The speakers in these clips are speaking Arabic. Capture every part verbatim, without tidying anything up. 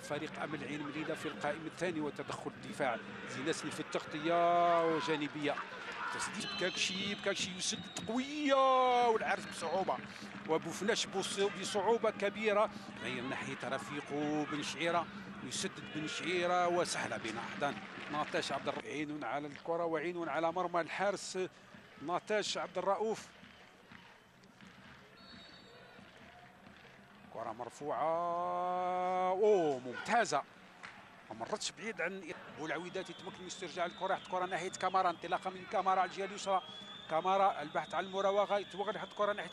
فريق امل العين مليله في القائم الثاني وتدخل الدفاع زيناسني في التغطيه وجانبيه تسديد بكاكشي بكاكشي يسدد قويه والعرس بصعوبه وبوفناش بصعوبه كبيره غير ناحيه رفيقه بن شعيره يسدد بن شعيره وسهله بين احضان ناطاش عبد الرؤوف عين على الكره وعين على مرمى الحارس ناطاش عبد الرؤوف. كره مرفوعه اوه ممتازه ما مرتش بعيد عن بولعويدات يتمكن من استرجاع الكره يحط كره ناحيه كامارا انطلاقه من كامارا على الجهه اليسرى كامارا البحث عن المراوغه يتوغل يحط كره ناحيه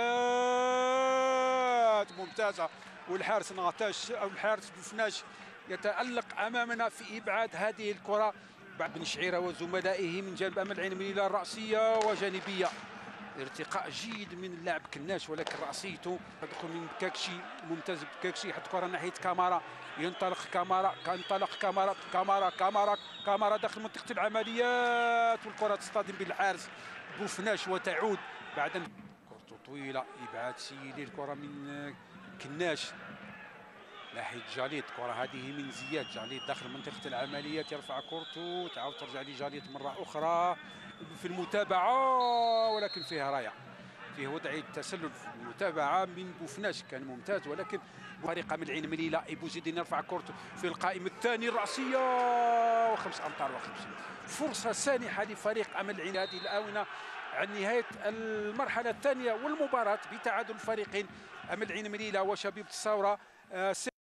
بولعويدات ممتازه والحارس ناطاش او الحارس بوفناش يتالق امامنا في ابعاد هذه الكره بعد بن شعيره وزملائه من جانب امل العين مليله الراسيه وجانبيه ارتقاء جيد من اللاعب كناش ولكن راسيته تدخل من بكاكشي ممتاز بكاكشي يحط كره ناحيه كامارا ينطلق كامارا ينطلق كامارا كامارا كامارا كامارا داخل منطقه العمليات والكره تصطدم بالحارس بوفناش وتعود بعد كرة طويله ابعاد سيدي الكره من كناش ناحيه جاليت كره هذه من زياد جاليت داخل منطقه العمليات يرفع كورته تعاود ترجع لجاليت مره اخرى في المتابعه ولكن فيها رايه فيه وضعيه تسلل في المتابعه من بوفناش كان ممتاز ولكن فريق من العين مليله بوزيدين يرفع كورته في القائم الثاني الراسيه وخمس امتار وخمسين فرصه سانحه لفريق امل العين هذه الاونه عن نهايه المرحله الثانيه والمباراه بتعادل الفريقين امل العين مليله وشبيبه الثوره.